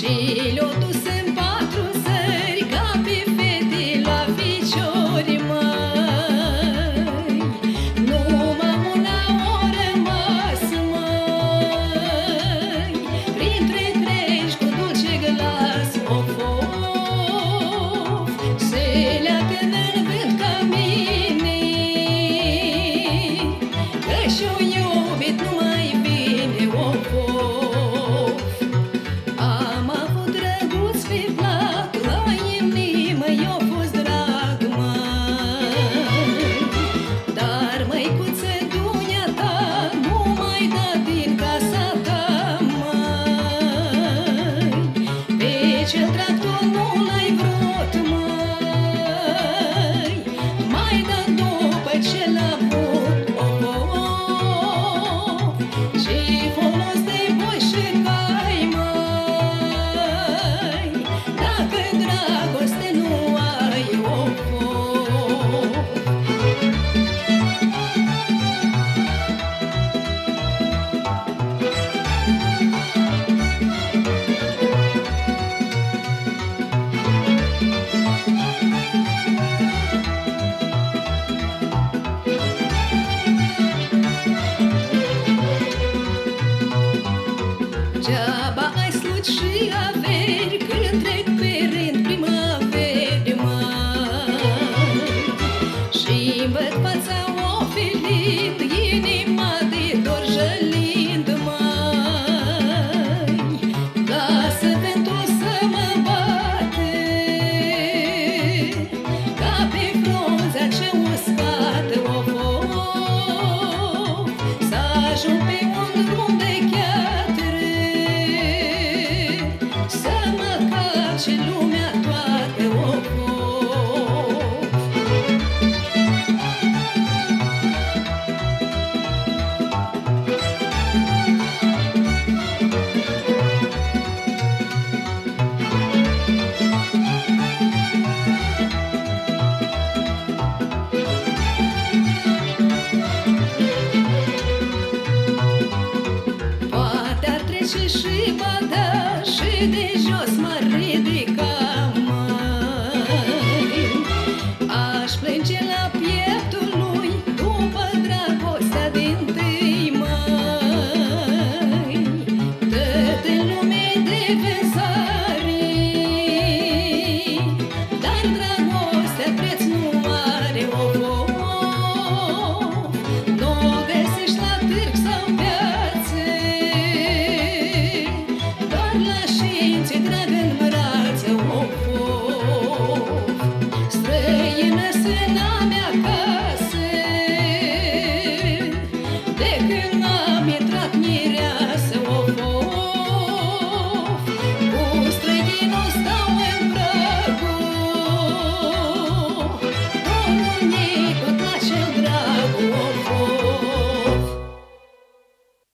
Și le-o dus în 4 țări, ca pe fete la ficiori, măi. Numai una o rămas, măi, printre crești cu dulce glas, of, of, se leacă în vânt ca mine, că și-o iubit nu mai vine, of, of. Am avut drăguț pe plac, la inimă i-a fost drag, măi. Dar, măicuță, dumneata, nu mai da din casa ta, măi. Pe cel tractor nu l-ai vrut, măi, mai da după ce l-a avut, of, of. Și folos de boi și cai, măi, dacă dragoste nu ai, of, of. Degeaba ai slugi și averi, când trec pe rând primăveri, măi. Și-mi văd fața ofilind, inima de dor jălind, măi. Lasă vântul să mă bate, ca pe frunza ce uscată, of, of, să ajung pe un drum de gheatră, să mă calce lumea toată, of, of. Poate ar trece și ba da, și de jos m-ar ridica,